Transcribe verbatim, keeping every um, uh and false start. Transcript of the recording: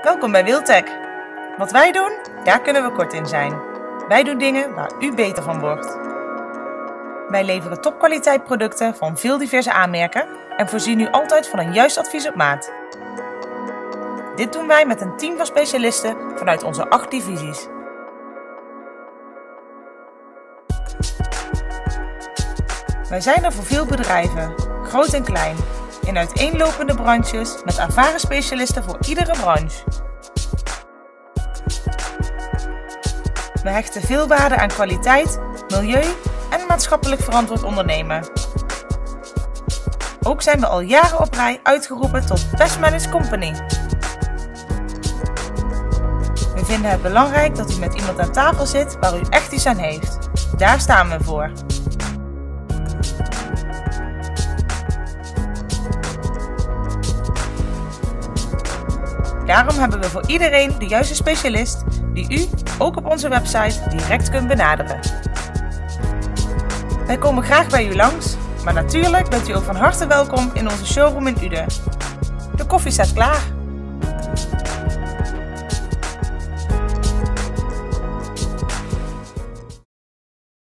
Welkom bij Wildtech. Wat wij doen, daar kunnen we kort in zijn. Wij doen dingen waar u beter van wordt. Wij leveren topkwaliteit producten van veel diverse aanmerken en voorzien u altijd van een juist advies op maat. Dit doen wij met een team van specialisten vanuit onze acht divisies. Wij zijn er voor veel bedrijven, groot en klein, in uiteenlopende branches met ervaren specialisten voor iedere branche. We hechten veel waarde aan kwaliteit, milieu en maatschappelijk verantwoord ondernemen. Ook zijn we al jaren op rij uitgeroepen tot Best Managed Company. We vinden het belangrijk dat u met iemand aan tafel zit waar u echt iets aan heeft. Daar staan we voor. Daarom hebben we voor iedereen de juiste specialist die u ook op onze website direct kunt benaderen. Wij komen graag bij u langs, maar natuurlijk bent u ook van harte welkom in onze showroom in Uden. De koffie staat klaar.